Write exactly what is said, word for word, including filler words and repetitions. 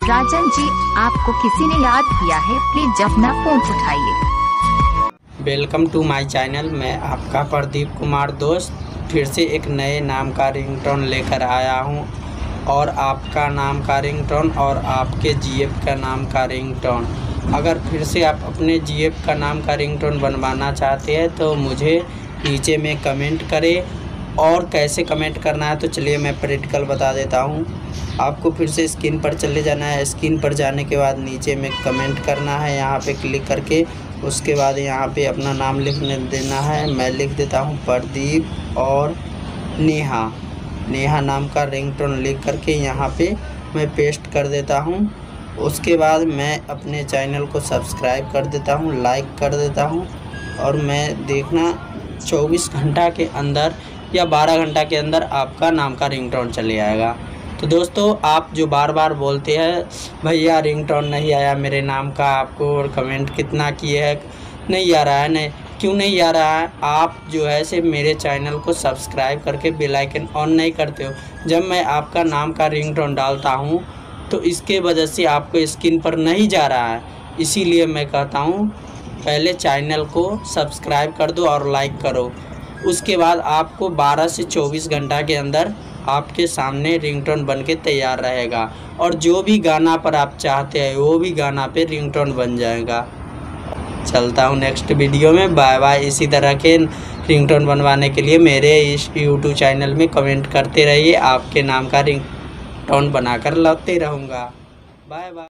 राजन जी, आपको किसी ने याद किया है, प्लीज अपना फोन उठाइए। Welcome to my channel. मैं आपका प्रदीप कुमार दोस्त फिर से एक नए नाम का रिंगटोन लेकर आया हूं, और आपका नाम का रिंगटोन और आपके जीएफ का नाम का रिंगटोन। अगर फिर से आप अपने जीएफ का नाम का रिंगटोन बनवाना चाहते हैं तो मुझे नीचे में कमेंट करें, और कैसे कमेंट करना है तो चलिए मैं प्रैक्टिकल बता देता हूं। आपको फिर से स्क्रीन पर चले जाना है। स्क्रीन पर जाने के बाद नीचे में कमेंट करना है, यहाँ पे क्लिक करके उसके बाद यहाँ पे अपना नाम लिखने देना है। मैं लिख देता हूँ प्रदीप और नेहा नेहा नाम का रिंगटोन लिख करके यहाँ पे मैं पेस्ट कर देता हूँ। उसके बाद मैं अपने चैनल को सब्सक्राइब कर देता हूँ, लाइक कर देता हूँ, और मैं देखना चौबीस घंटा के अंदर या बारह घंटा के अंदर आपका नाम का रिंगटोन चले आएगा। तो दोस्तों, आप जो बार बार बोलते हैं भैया रिंगटोन नहीं आया मेरे नाम का, आपको और कमेंट कितना किए हैं नहीं आ रहा है, नहीं क्यों नहीं आ रहा है? आप जो है से मेरे चैनल को सब्सक्राइब करके बेल आइकन ऑन नहीं करते हो। जब मैं आपका नाम का रिंगटोन डालता हूँ तो इसके वजह से आपको स्क्रीन पर नहीं जा रहा है। इसीलिए मैं कहता हूँ पहले चैनल को सब्सक्राइब कर दो और लाइक करो। उसके बाद आपको बारह से चौबीस घंटा के अंदर आपके सामने रिंगटोन बन के तैयार रहेगा, और जो भी गाना पर आप चाहते हैं वो भी गाना पे रिंगटोन बन जाएगा। चलता हूँ नेक्स्ट वीडियो में। Bye bye. इसी तरह के रिंगटोन बनवाने के लिए मेरे इस यूट्यूब चैनल में कमेंट करते रहिए। आपके नाम का रिंगटोन बनाकर लाते रहूँगा। Bye bye.